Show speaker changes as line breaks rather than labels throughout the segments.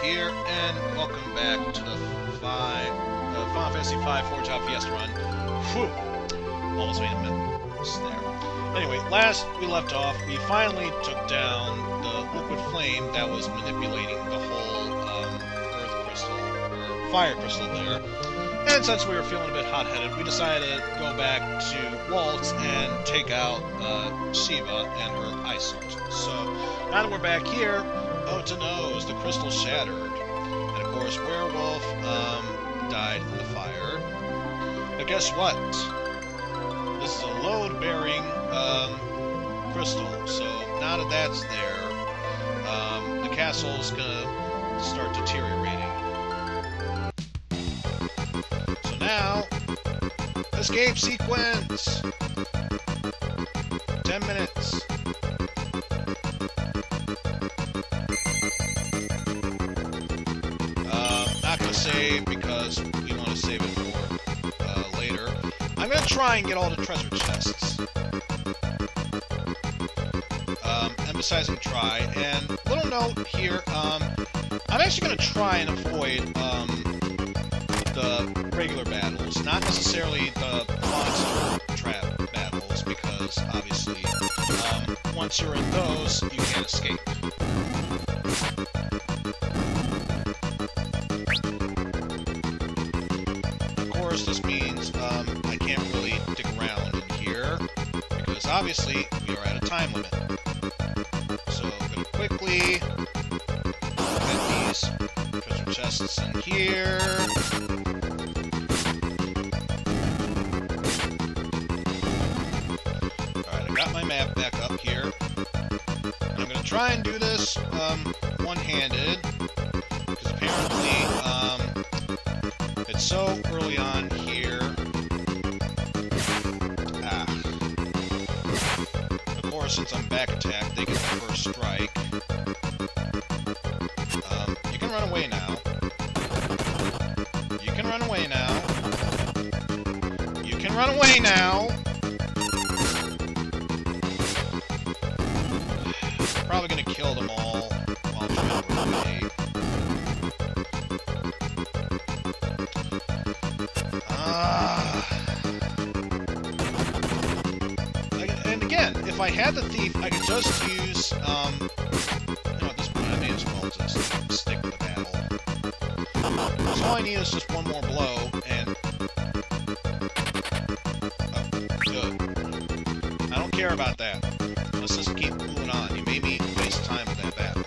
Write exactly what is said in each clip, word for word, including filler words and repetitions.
here, and welcome back to the five, uh, Final Fantasy five Forge Out Fiesta run. Whew! Almost made a mess there. Anyway, last we left off, we finally took down the liquid flame that was manipulating the whole um, earth crystal, or fire crystal there. And since we were feeling a bit hot-headed, we decided to go back to Waltz and take out uh, Shiva and her ice sword. So, now that we're back here, oh to knows, the crystal shattered. And of course, Werewolf um, died in the fire. But guess what? This is a load-bearing um, crystal, so now that that's there, um, the castle's gonna start deteriorating. Now, escape sequence! Ten minutes. Uh, not gonna save because we want to save it for uh, later. I'm gonna try and get all the treasure chests. Um, emphasizing try. And little note here, um, I'm actually gonna try and avoid um, the regular battles, not necessarily the monster trap battles, because obviously, um, once you're in those, you can't escape. Of course, this means um, I can't really dig around in here, because obviously we are at a time limit. So I'm going to quickly get these treasure chests in here. Got my map back up here, and I'm going to try and do this um, one-handed, because apparently um, it's so early on here. Ah. Of course, since I'm back attack, they get the first strike. Um, you can run away now. You can run away now. You can run away now! Probably gonna kill them all while trying to run away. Ah. And again, if I had the thief, I could just use, um, you know, at this point I may as well just stick with the battle. So all I need is just one more blow, and oh, good. I don't care about that. Let's just keep moving on. You made me waste time with that battle.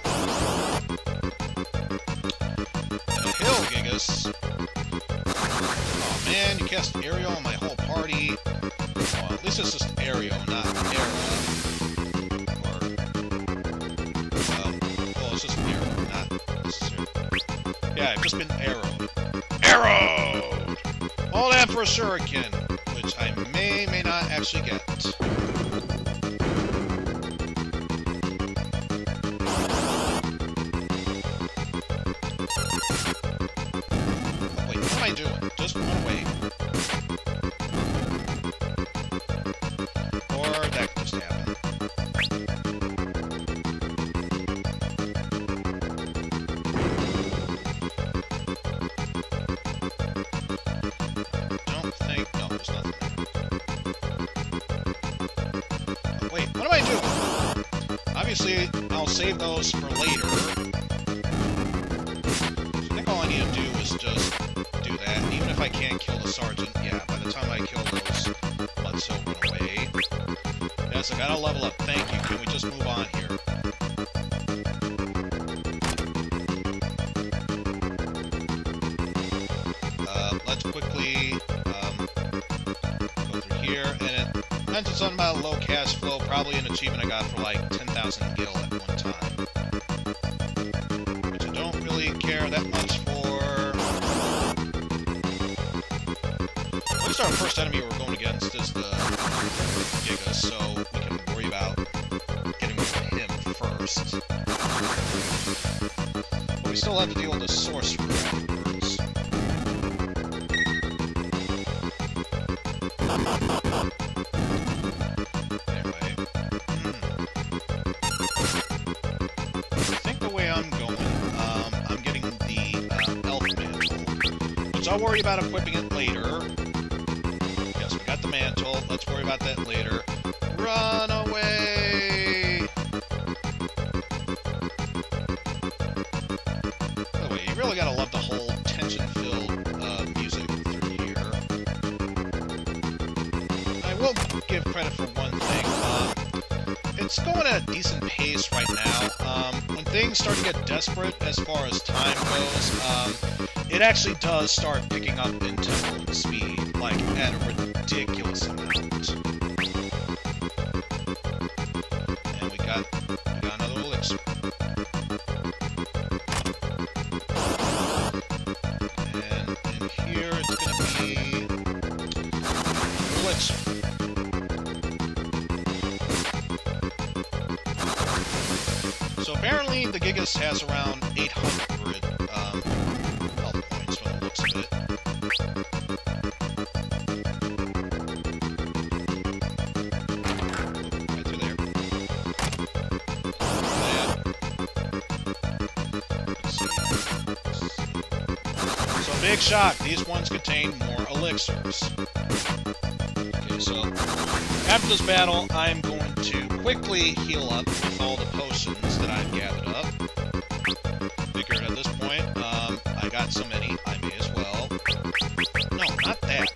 And a hill, Gigas. Oh man, you cast Aerial on my whole party. Well, at least it's just Aerial, not Arrow. Or, um, well, it's just Arrow, not necessarily. Yeah, I've just been arrowed. Arrowed! All that for a shuriken, which I may, may not actually get. What am I doing? Just run away. Or that could just happen. I don't think... No, there's nothing there. Wait, what am I doing? Obviously, I'll save those for later. So I think all I need to do is just do that, and even if I can't kill the sergeant, yeah, by the time I kill those, let's so run away. Yes, I gotta level up. Thank you. Can we just move on here? Uh, let's quickly um, go through here, and it mentions something about low cash flow, probably an achievement I got for like ten thousand gil at one time. Which I don't really care that much for. At least our first enemy we're going against is the Giga, so we can worry about getting rid of him first. But we still have to deal with the sorcerer afterwards. Anyway. Hmm. I think the way I'm going, um, I'm getting I'll worry about equipping it later. Yes, we got the mantle. Let's worry about that later. Run away! By the way, you really gotta love the whole tension-filled uh, music through here. I will give credit for one thing. Uh, it's going at a decent pace right now. Um, when things start to get desperate as far as time goes, um, it actually does start picking up in tempo and speed, like at a ridiculous amount. And we got, we got another elixir. And in here it's gonna be elixir. So apparently the Gigas has around eight hundred um, health points from the looks of it. Right through there. Let's see. So big shock, these ones contain more elixirs. Okay, so after this battle, I'm going to quickly heal up with all the potions that I've gathered up. Figured at this point, um, I got so many, I may as well. No, not that.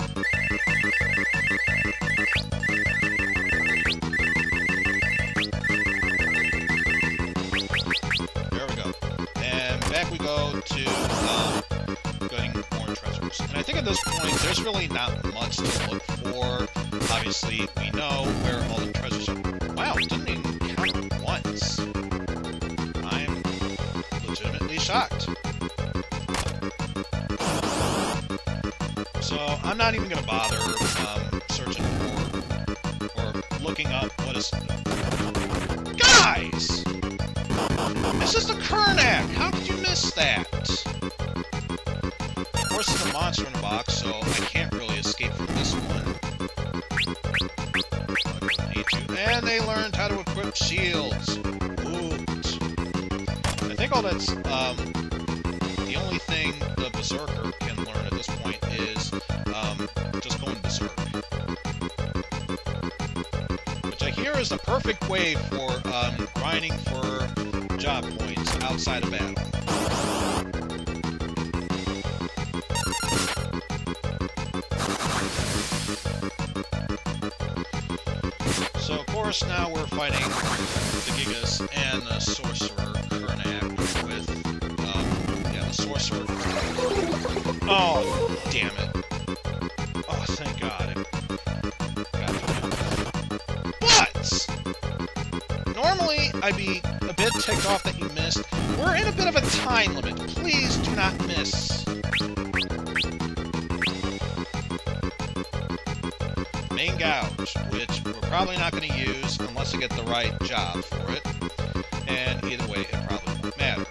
There we go. And back we go to um, getting more treasures. And I think at this point, there's really not much to look for. Obviously, we know where all the treasures are. Wow, it didn't even count once. I'm legitimately shocked. So, I'm not even gonna bother um, searching for or looking up what is... Guys! This is the Karnak! How could you miss that? Of course, it's a monster in a box, so I can't really escape from this one. And they learned how to equip shields. Woot. I think all that's, um, the only thing the Berserker can learn at this point is, um, just going Berserk. Which I hear is the perfect way for, um, grinding for job points outside of battle. So, of course, now we're fighting the Gigas and the Sorcerer Karnak with, um, yeah, the Sorcerer. Oh, damn it. Oh, thank God. But! Normally, I'd be a bit ticked off that you missed. We're in a bit of a time limit. Please do not miss. Main Gouge, which we're probably not going to use unless I get the right job for it. And either way, it probably won't matter.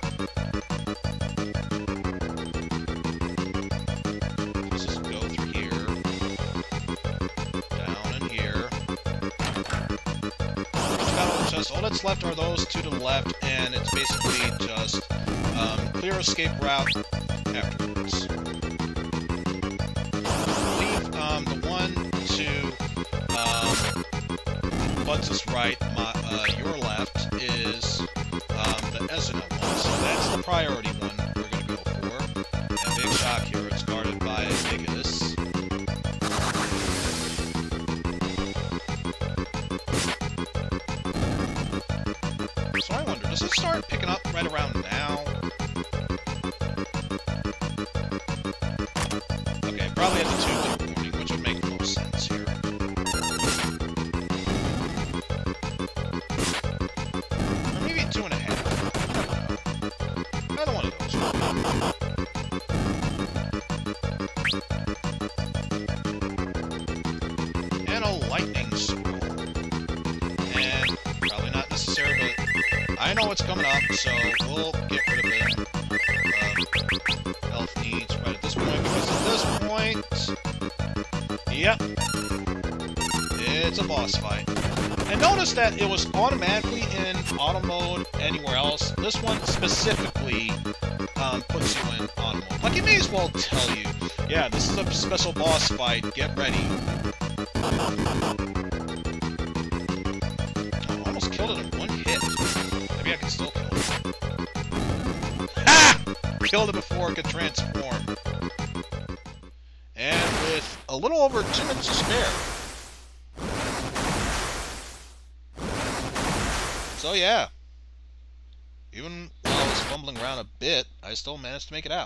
Let's just go through here. Down in here. Just, all that's left are those two to the left, and it's basically just um, clear escape route afterwards. I believe um, the one to Um, what's this right, my, uh, your left is, um, the Eizen one, so that's the priority one we're gonna go for. And big shock here, it's guarded by Gigas. So I wonder, does it start picking up right around now? Okay, probably at the two two warning, which would make the most sense here. Two and a half. Either one of those. And a lightning scroll. And probably not necessary, but I know what's coming up, so we'll get rid of it. Uh, health needs right at this point, because at this point, yep, it's a boss fight. And notice that it was automatically in auto mode anywhere else. This one specifically um, puts you in auto mode. Like, it may as well tell you, yeah, this is a special boss fight, get ready. Oh, almost killed it in one hit. Maybe I can still kill it. Ha! Killed it before it could transform. And with a little over two minutes to spare. So yeah, even while I was fumbling around a bit, I still managed to make it out.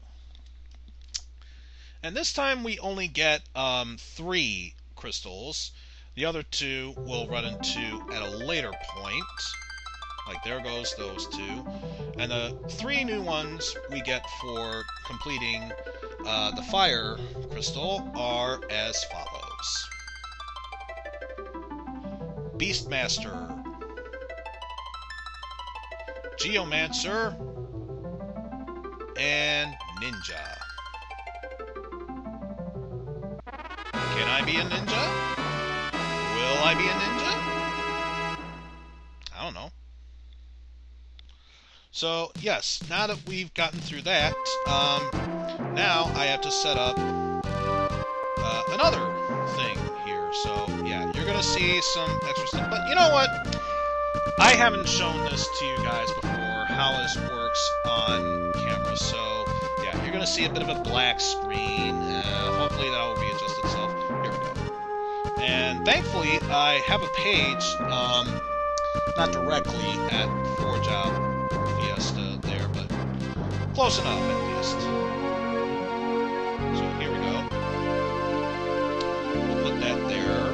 And this time we only get um, three crystals. The other two we'll run into at a later point. Like, there goes those two. And the three new ones we get for completing uh, the fire crystal are as follows. Beastmaster, Geomancer, and Ninja. Can I be a ninja? Will I be a ninja? I don't know. So, yes, now that we've gotten through that, um, now I have to set up uh, another thing here. So, yeah, you're going to see some extra stuff. But you know what? I haven't shown this to you guys before, how this works on camera. So, yeah, you're going to see a bit of a black screen. Uh, hopefully that will readjust itself. Here we go. And thankfully, I have a page, um, not directly at four job Fiesta there, but close enough at least. So here we go. We'll put that there.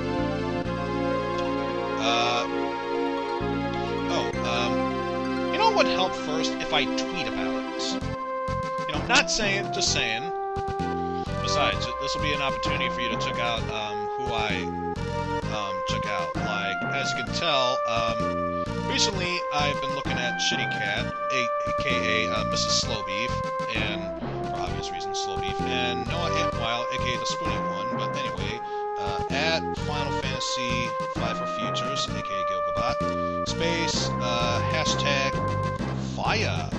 Uh, oh, um, you know what would help first if I tweet about it? You know, not saying, just saying. Besides, this will be an opportunity for you to check out um, who I um, check out. Like, as you can tell, um, recently, I've been looking at Shitty Cat, aka uh, Missus Slowbeef, and for obvious reasons, Slowbeef, and Noah Antwile, aka the Spoony One. But anyway, uh, at Final Fantasy five for Futures, aka Gilgabot, space, uh, hashtag Fire.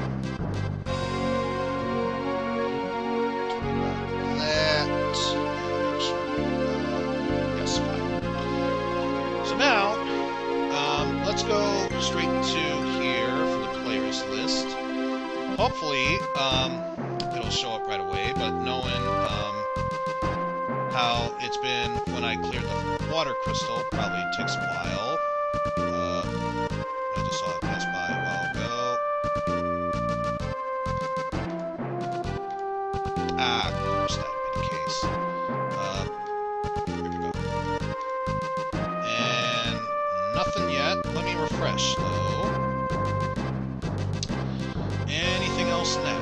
That, and make sure, uh, yes, fire. So now, let's go straight to here for the players list. Hopefully, um, it'll show up right away, but knowing um, how it's been when I cleared the water crystal, probably takes a while. Uh, I just saw it pass by a while ago. Ah, of course, that would be the case. Uh, here we go. And nothing yet. Let me refresh, though. Anything else now?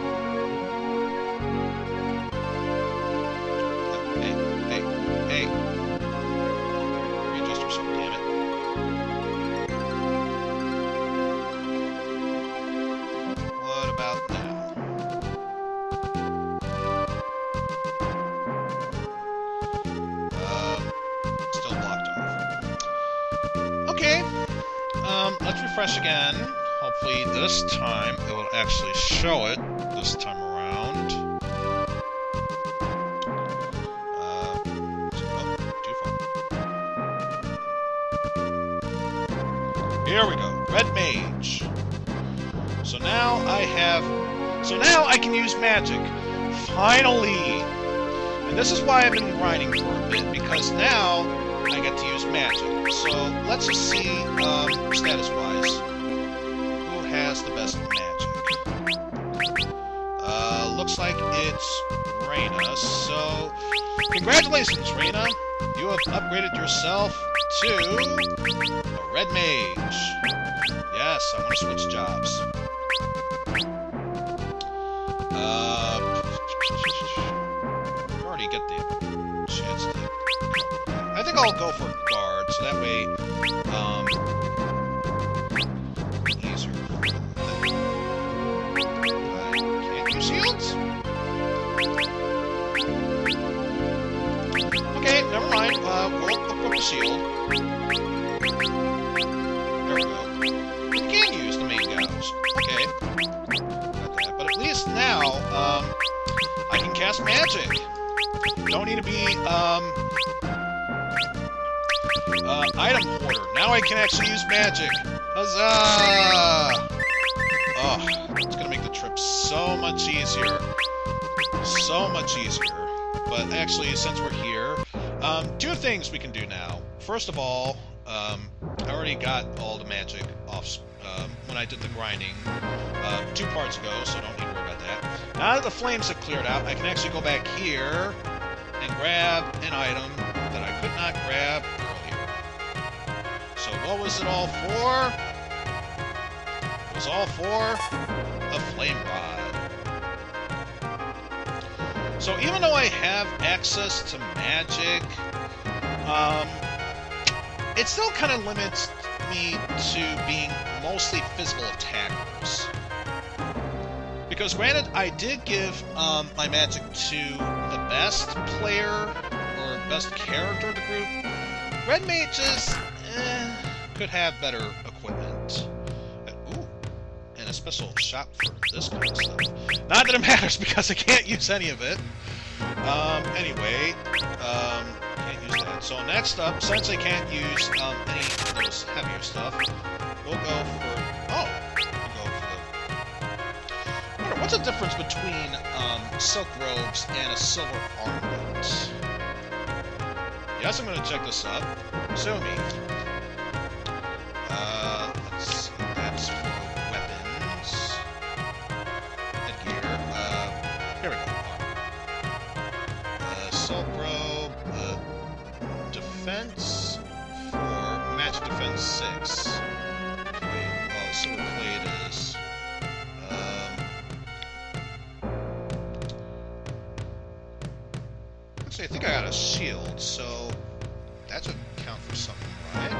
Hey, hey, hey. Readjust yourself, damn it. What about now? Um, still blocked off. Okay. Um, let's refresh again. Hopefully this time it will actually show it this time around. Uh, oh, too far. Here we go. Red Mage. So now I have... So now I can use magic. Finally! And this is why I've been grinding for a bit, because now I get to use magic. So, let's just see, um, status-wise, who has the best magic. Uh, looks like it's Reina, so congratulations, Reina! You have upgraded yourself to a Red Mage. Yes, I want to switch jobs. Uh, you already get the chance to... I think I'll go for guard, so that way, um, easier for them. I can't use shields? Okay, never mind. Uh, we'll equip the shield. There we go. We can use the main gouge. Okay. Got that. But at least now, um, I can cast magic. Don't need to be, um, uh, item hoarder. Now I can actually use magic. Huzzah! Oh, it's gonna make the trip so much easier. So much easier. But actually, since we're here, um, two things we can do now. First of all, um, I already got all the magic off um, when I did the grinding uh, two parts ago, so don't need to worry about that. Now that the flames have cleared out, I can actually go back here and grab an item that I could not grab earlier. So what was it all for? It was all for a flame rod. So even though I have access to magic, um, it still kind of limits me to being mostly physical attackers. Because granted, I did give um, my magic to the best player, or best character of the group. Red mages eh, could have better equipment. Uh, ooh, and a special shop for this kind of stuff. Not that it matters, because I can't use any of it. Um, anyway, um, can't use that. So next up, since I can't use um, any of those heavier stuff, we'll go for... Oh! We'll go for the... I wonder, what's the difference between um, silk robes and a silver armlet? Yes, I'm going to check this up. Sue me. Uh, let's see. That's for weapons. Headgear. Uh, here we go. Uh, silk robe. Uh, defense for magic defense six. Okay. Oh, silver plate is. Um. Actually, I think I got a shield, so that should count for something, right?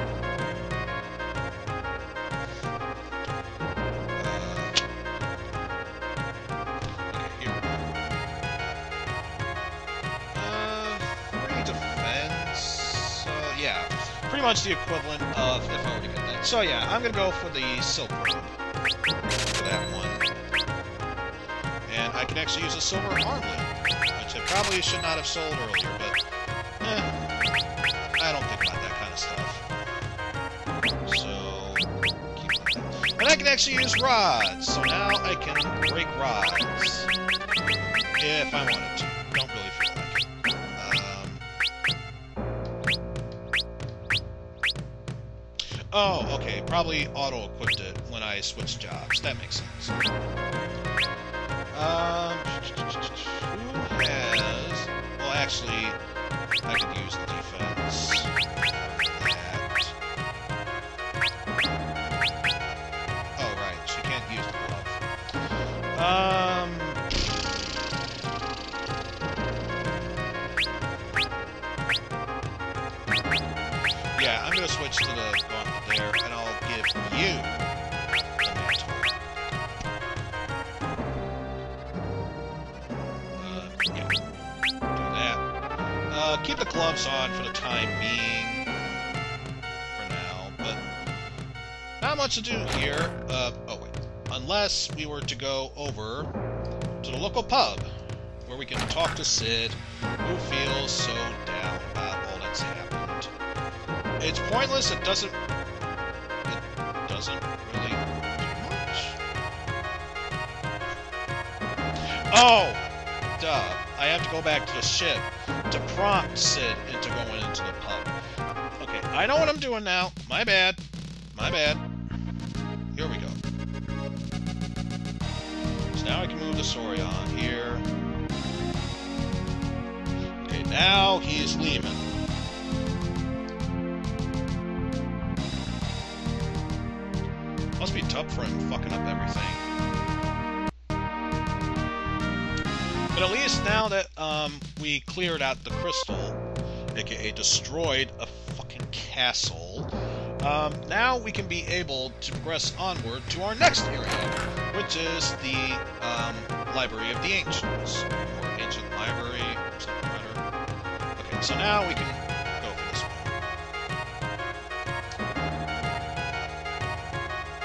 Pretty much the equivalent of if I were to get that. So yeah, I'm gonna go for the silk robe for that one. And I can actually use a silver armlet, which I probably should not have sold earlier, but eh, I don't think about that kind of stuff. So keep that. And I can actually use rods, so now I can break rods if I wanted to. Don't really feel like it. Oh, okay. Probably auto-equipped it when I switched jobs. That makes sense. Um, who has... Well, actually, I could use the defense for that. Oh, right. She can't use the glove. Um... Yeah, I'm gonna switch to the gauntlet there, and I'll give you the mantle. Uh, yeah, do that. Uh, keep the gloves on for the time being, for now, but not much to do here. Uh, oh wait, unless we were to go over to the local pub, where we can talk to Sid, who feels so down about all that's happened. It's pointless, it doesn't... It doesn't really do much. Oh! Duh. I have to go back to the ship to prompt Sid into going into the pub. Okay, I know what I'm doing now. My bad. My bad. Here we go. So now I can move the story on here. Okay, now he's leaving. Must be tough for him fucking up everything. But at least now that um, we cleared out the crystal, aka destroyed a fucking castle, um, now we can be able to progress onward to our next area, which is the um, Library of the Ancients, or Ancient Library, something or other. Okay, so now we can go for this one.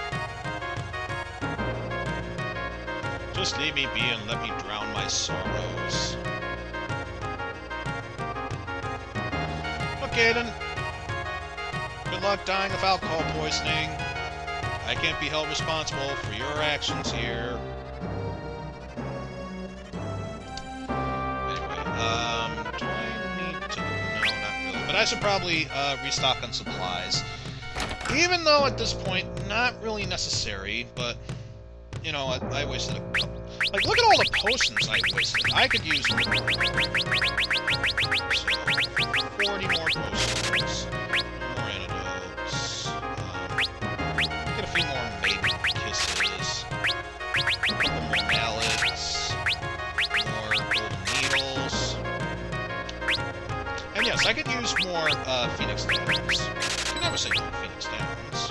Just leave me be and let me drown my sorrows. Okay then. Good luck dying of alcohol poisoning. I can't be held responsible for your actions here. Anyway, um, do I need to... No, not really. But I should probably uh, restock on supplies. Even though at this point, not really necessary, but, you know, I, I wasted a couple... Like, look at all the potions I wasted. I could use more. So, forty more potions. More antidotes. Um, get a few more maiden kisses. A couple more mallets. More golden needles. And yes, I could use more uh, Phoenix Downs. You can never say no to Phoenix Downs.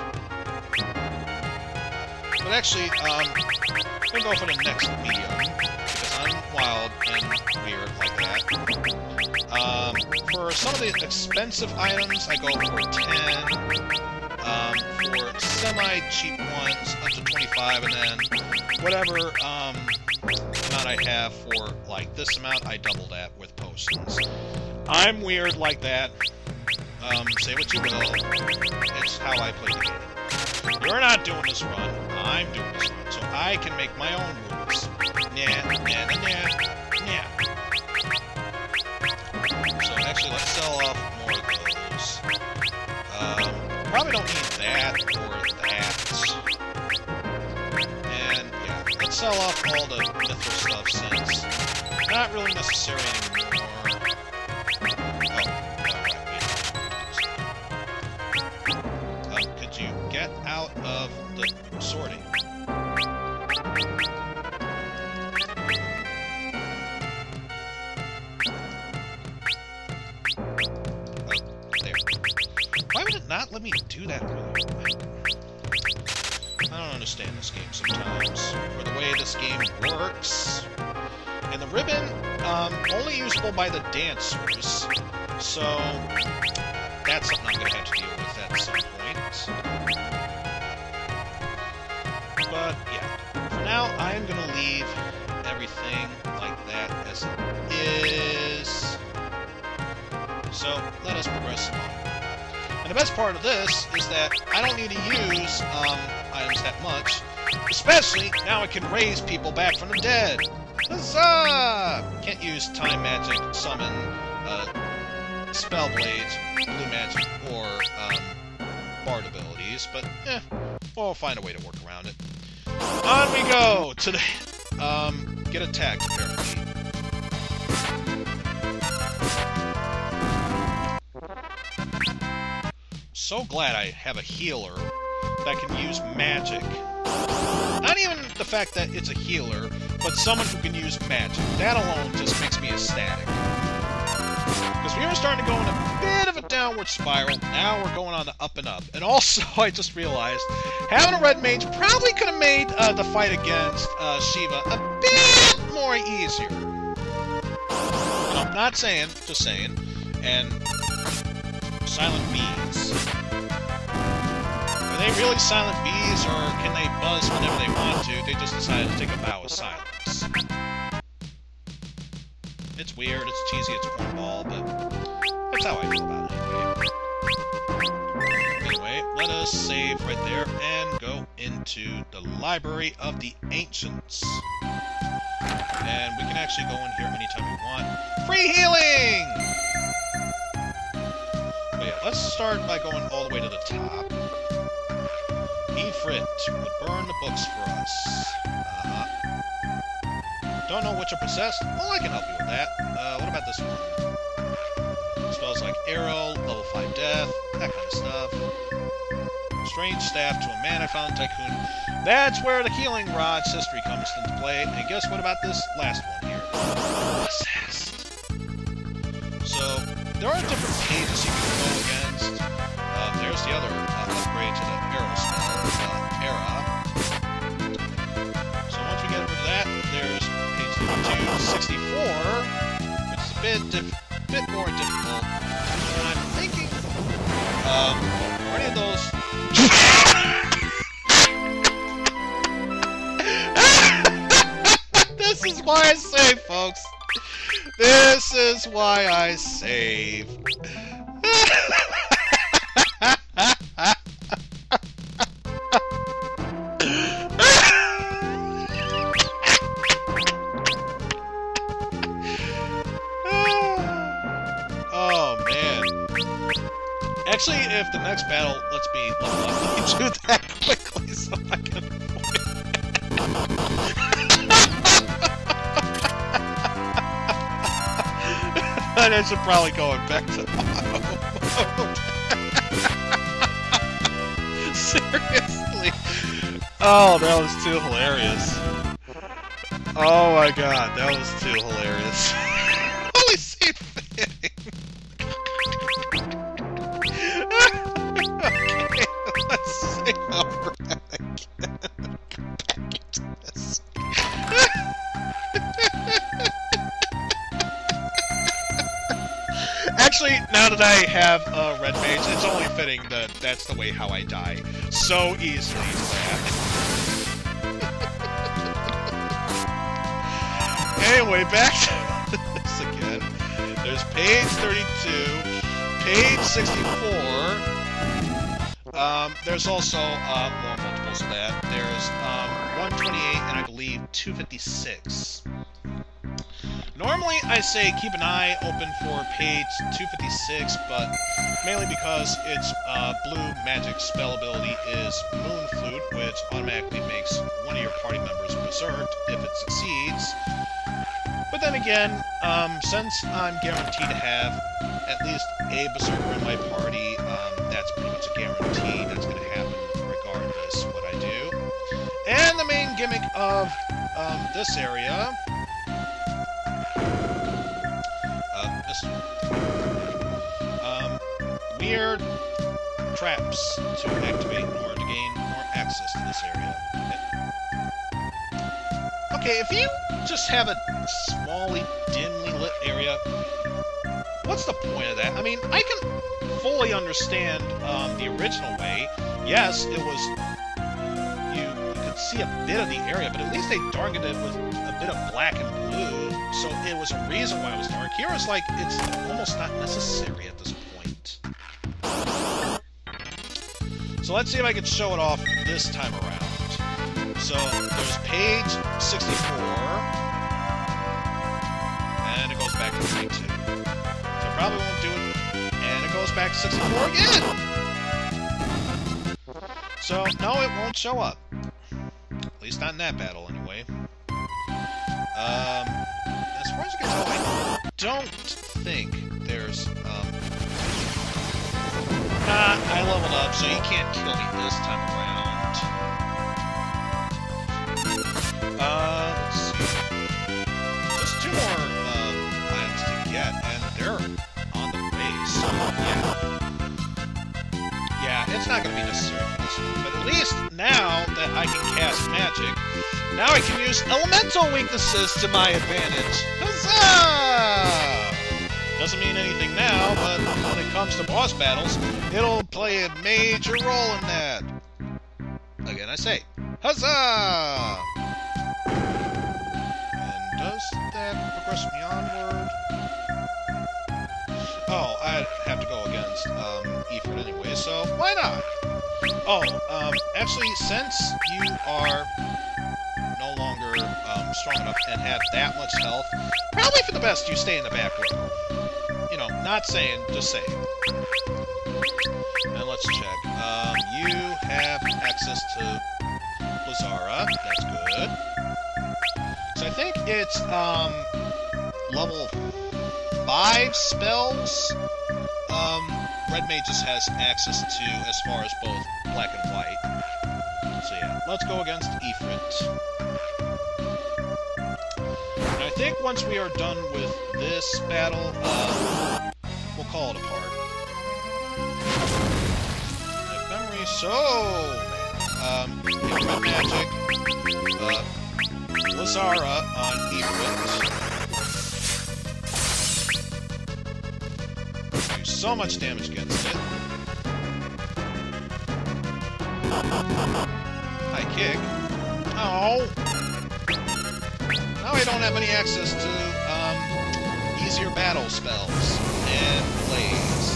But actually, um, I'm going to go for the next medium, because I'm wild and weird like that. Um, for some of the expensive items, I go for ten. Um, for semi-cheap ones, up to twenty-five, and then whatever um, amount I have for, like, this amount, I double that with potions. I'm weird like that. Um, say what you will. It's how I play the game. You're not doing this run. I'm doing this run, so I can make my own rules. Nah, nah, nah, nah, nah. So actually, let's sell off more of those. Um, probably don't need that or that. And yeah, let's sell off all the mythical stuff since not really necessary anymore. Get out of the sorting. Oh, there. Why would it not let me do that really quick? I don't understand this game sometimes, or the way this game works. And the ribbon, um, only usable by the dancers, so that's something I'm going to have to deal with at some point. But, yeah, for now, I am going to leave everything like that as it is. So, let us progress on. And the best part of this is that I don't need to use um, items that much, especially now I can raise people back from the dead. Huzzah! Can't use time magic, summon, uh, spell blades, blue magic, or um, bard abilities, but eh, we'll find a way to work around it. On we go to the um get attacked apparently. So glad I have a healer that can use magic. Not even the fact that it's a healer, but someone who can use magic. That alone just makes me ecstatic. Because we were starting to go in a bit of a downward spiral, now we're going on the up and up. And also, I just realized, having a red mage probably could have made uh, the fight against uh, Shiva a bit more easier. You know, not saying, just saying. And silent bees. Are they really silent bees, or can they buzz whenever they want to? They just decided to take a vow of silence. It's weird, it's cheesy, it's cornball, but that's how I feel about it anyway. Anyway, let us save right there and go into the Library of the Ancients. And we can actually go in here anytime we want. Free healing! But yeah, let's start by going all the way to the top. Ifrit would burn the books for us. Uh-huh. Don't know which are possessed? Well, I can help you with that. Uh, what about this one? Spells like Arrow, level five Death, that kind of stuff. Strange Staff to a Mana Fountain Tycoon. That's where the Healing Rod's history comes into play. And guess what about this last one here? Possessed. So, there are different pages you can go against. Uh, there's the other uh, upgrade to the Arrow spell, uh, Era. So once we get over to that, there's to sixty-four, which is a bit, diff bit more difficult. And I'm thinking, um, are any of those... why I save, folks. This is why I save. Oh, man. Actually, if the next battle lets me level up, let me do that quickly so I can avoid And I should probably go back to auto mode. Seriously. Oh, that was too hilarious. Oh my god, that was too hilarious. Holy seed fitting. Okay, let's save over that again. Back into this. Actually, now that I have a uh, red mage, it's only fitting that that's the way how I die. So easily to that. Anyway, back to this again. There's page thirty-two, page sixty-four. Um, there's also uh, more multiples of that. There's um, one twenty-eight and I believe two fifty-six. Normally, I say keep an eye open for page two fifty-six, but mainly because its uh, blue magic spell ability is Moon Flute, which automatically makes one of your party members berserk if it succeeds. But then again, um, since I'm guaranteed to have at least a berserker in my party, um, that's pretty much a guarantee. That's going to happen regardless what I do. And the main gimmick of um, this area... Um, weird traps to activate in order to gain more access to this area. Okay, if you just have a smally, dimly lit area, what's the point of that? I mean, I can fully understand um, the original way. Yes, it was... You, you could see a bit of the area, but at least they darkened it with a bit of black and blue. So it was a reason why it was dark. Here it's like, it's almost not necessary at this point. So let's see if I can show it off this time around. So there's page sixty-four, and it goes back to thirty-two. So I probably won't do it, and it goes back to sixty-four again! So, no, it won't show up. At least not in that battle, anyway. Um... As far as I can tell, I don't think there's, um... Nah, I leveled up, so you can't kill me this time around. Uh, let's see. There's two more, um, items to get, and they're on the way, so, yeah. Yeah, it's not gonna be necessary for this one, but at least now that I can cast magic, now I can use elemental weaknesses to my advantage. Huzzah! Doesn't mean anything now, but when it comes to boss battles, it'll play a major role in that. Again, I say, huzzah! And does that progress me onward? Oh, I'd have to go against um, Ifrit anyway, so why not? Oh, um, actually, since you are no longer um, strong enough and have that much health, probably for the best you stay in the back row. You know, not saying, just saying. And let's check. Um, you have access to Blizzara. That's good. So I think it's um, level five spells. Um, Red Mages has access to as far as both black and white. So yeah, let's go against Ifrit. And I think once we are done with this battle, uh, we'll call it a part. If memory, so man, um, Red Magic, uh, Blizzara on Ifrit. Do so much damage against it. High kick. Oh! No! I don't have any access to um, easier battle spells and plays.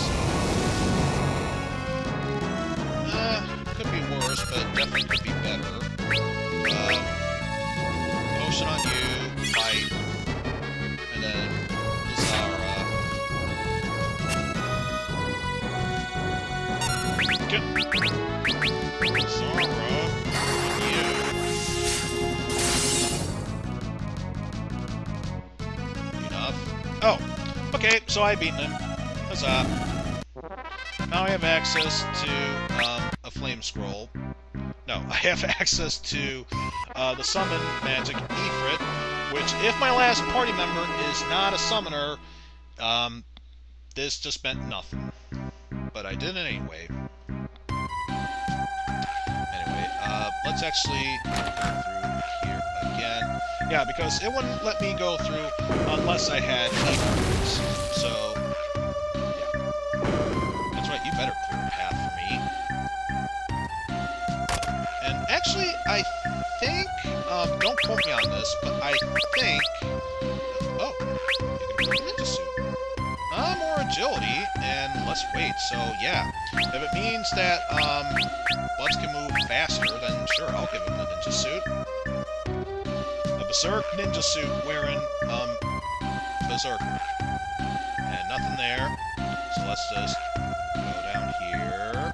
Uh, could be worse, but definitely could be better. Um, potion on you, fight, and then Lazara. Get Lazara on you. Enough. Oh, okay, so I've beaten him. Huzzah. Now I have access to um, a flame scroll. No, I have access to uh, the summon magic Ifrit, which, if my last party member is not a summoner, um, this just meant nothing. But I did it anyway. Anyway, uh, let's actually go through here again. Yeah, because it wouldn't let me go through unless I had Ifrits. So, yeah. That's right, you better clear a path for me. And actually, I think, um, don't quote me on this, but I think, oh, you can put a ninja suit. Uh, more agility and less weight, so yeah. If it means that, um, Bloods can move faster, then sure, I'll give him the ninja suit. A Berserk ninja suit wearing, um, Berserker. And nothing there, so let's just go down here.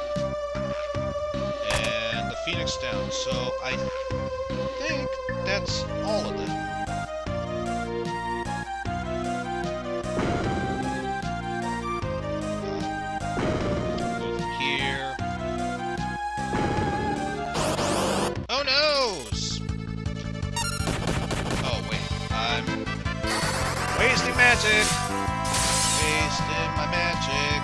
And the Phoenix down, so I think that's all of it. Wasting magic! Wasting my magic!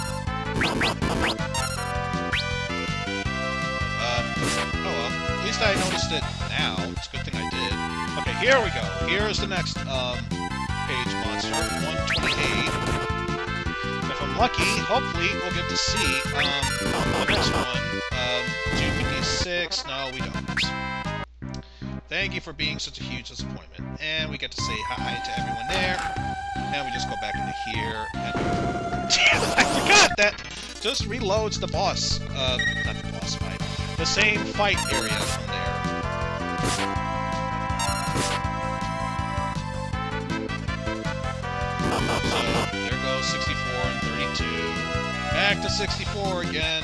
Uh, oh well. At least I noticed it now. It's a good thing I did. Okay, here we go. Here's the next, um, page monster. one twenty-eight. If I'm lucky, hopefully we'll get to see, um, the next one. Um, two fifty-six. No, we don't. Thank you for being such a huge disappointment. And we get to say hi to everyone there. And we just go back into here. And damn, I forgot that just reloads the boss. Uh, not the boss fight. The same fight area from there. So, there goes sixty-four and thirty-two. Back to sixty-four again.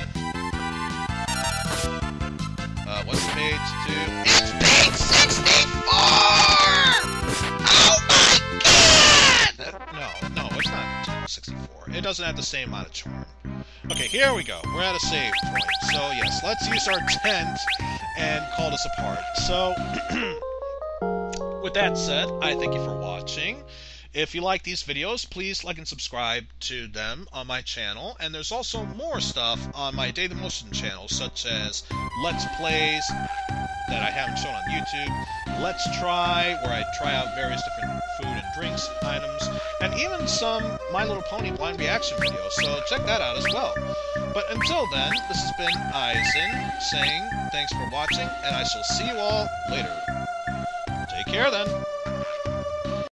Uh, what's the page to? It's page sixty-four! Oh my god! Uh, no, no, it's not sixty-four. It doesn't have the same amount of charm. Okay, here we go. We're at a save point. So, yes, let's use our tent and call this apart. So, with that said, I thank you for watching. If you like these videos, please like and subscribe to them on my channel. And there's also more stuff on my Daily Motion channel, such as Let's Plays that I haven't shown on YouTube, Let's Try, where I try out various different food and drinks items, and even some My Little Pony blind reaction videos, so check that out as well. But until then, this has been Eizen saying thanks for watching, and I shall see you all later. Take care then.